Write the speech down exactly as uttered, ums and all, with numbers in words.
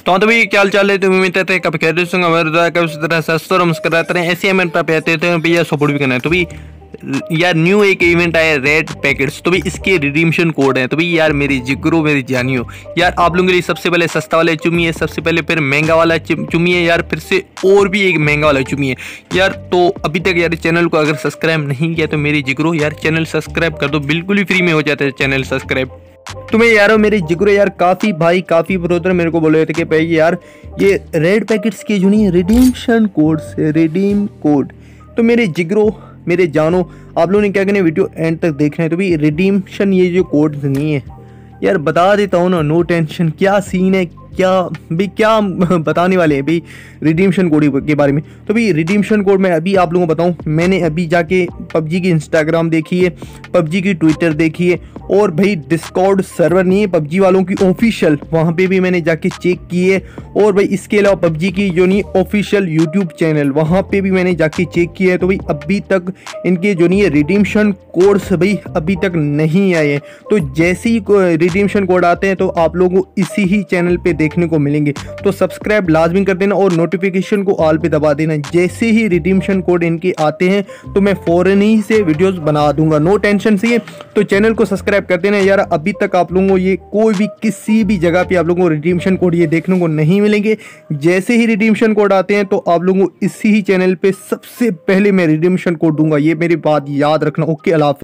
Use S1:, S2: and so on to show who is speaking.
S1: तो तभी क्या चाल है, तुम्हें उम्मीद है कब कह रहे हमारे उस तरह सस्ते और मुस्कुराते रहे, ऐसे इवेंट पे आते थे भैया सपोर्ट भी करना है। तो भी यार न्यू एक इवेंट आया रेड पैकेट्स, तो भी इसके रिडीम्शन कोड है। तो भी यार मेरी जिगरो मेरी जानियो, यार आप लोगों के लिए सबसे पहले सस्ता वाला चुमी है, सबसे पहले फिर महंगा वाला चुमी है यार, फिर से और भी एक महंगा वाला चुमी है यार। तो अभी तक यार चैनल को अगर सब्सक्राइब नहीं किया तो मेरी जिगरो यार चैनल सब्सक्राइब कर दो, बिल्कुल ही फ्री में हो जाता है चैनल सब्सक्राइब। तुम्हें यारो मेरे जिगरो यार काफ़ी भाई काफ़ी ब्रोदर मेरे को बोले रहे थे कि भाई यार ये रेड पैकेट्स के जो नहीं रिडीम्शन कोड से रिडीम कोड, तो मेरे जिगरो मेरे जानो आप लोगों ने क्या करना है वीडियो एंड तक देखना है। तो भाई रिडीम्शन ये जो कोड नहीं है यार बता देता हूँ ना, नो टेंशन। क्या सीन है क्या भाई क्या बताने वाले हैं भाई रिडीम्शन कोड के बारे में। तो भाई रिडीम्शन कोड मैं अभी आप लोगों को बताऊं, मैंने अभी जाके पबजी की इंस्टाग्राम देखी है, पबजी की ट्विटर देखी है, और भाई डिस्कॉर्ड सर्वर नहीं है पबजी वालों की ऑफिशियल, वहाँ पे भी मैंने जाके चेक की है। और भाई इसके अलावा पबजी की जो नहीं ऑफिशियल यूट्यूब चैनल वहाँ पे भी मैंने जाके चेक किया है। तो भाई अभी तक इनके जो नहीं है रिडीम्शन कोड्स भाई अभी तक नहीं आए हैं। तो जैसे ही रिडीम्शन कोड आते हैं तो आप लोगों को इसी ही चैनल पे देखने को मिलेंगे। तो सब्सक्राइब लाजमी कर देना और नोटिफिकेशन को ऑल पे दबा देना। जैसे ही रिडीम्शन कोड इनके आते हैं तो मैं फौरन ही से वीडियोस बना दूंगा, नो टेंशन से। तो चैनल को सब्सक्राइब कर देना यार। अभी तक आप लोगों को ये कोई भी किसी भी जगह पे आप लोगों को रिडीम्शन कोड ये देखने को नहीं मिलेंगे। जैसे ही रिडीम्शन कोड आते हैं तो आप लोगों को इसी ही चैनल पे सबसे पहले मैं रिडीम्शन कोड दूंगा, ये मेरी बात याद रखना। ओके, अल्लाह हाफ़िज़।